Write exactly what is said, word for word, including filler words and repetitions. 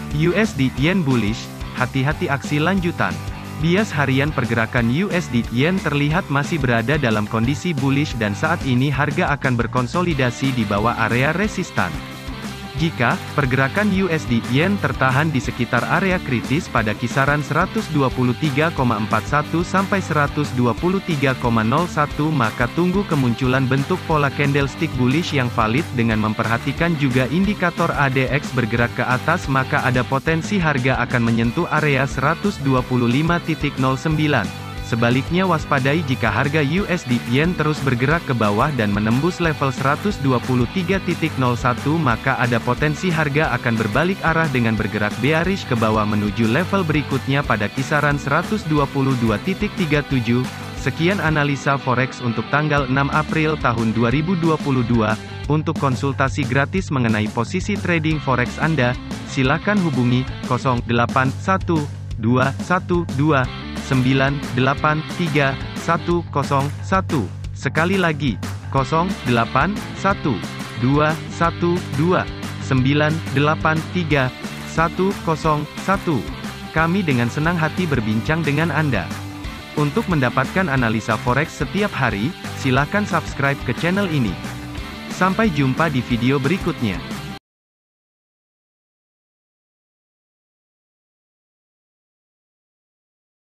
U S D Yen bullish, hati-hati aksi lanjutan. Bias harian pergerakan U S D Yen terlihat masih berada dalam kondisi bullish dan saat ini harga akan berkonsolidasi di bawah area resistan. Jika pergerakan U S D Yen tertahan di sekitar area kritis pada kisaran seratus dua puluh tiga koma empat satu sampai seratus dua puluh tiga koma nol satu, maka tunggu kemunculan bentuk pola candlestick bullish yang valid dengan memperhatikan juga indikator A D X bergerak ke atas, maka ada potensi harga akan menyentuh area seratus dua puluh lima titik nol sembilan. Sebaliknya waspadai jika harga U S D Yen terus bergerak ke bawah dan menembus level seratus dua puluh tiga titik nol satu, maka ada potensi harga akan berbalik arah dengan bergerak bearish ke bawah menuju level berikutnya pada kisaran seratus dua puluh dua titik tiga tujuh. Sekian analisa forex untuk tanggal enam April tahun dua ribu dua puluh dua. Untuk konsultasi gratis mengenai posisi trading forex Anda, silakan hubungi nol delapan satu dua satu dua sembilan delapan tiga satu nol satu. Sekali lagi, nol delapan satu dua satu dua sembilan delapan tiga satu nol satu. Kami dengan senang hati berbincang dengan Anda. Untuk mendapatkan analisa forex setiap hari, silakan subscribe ke channel ini. Sampai jumpa di video berikutnya.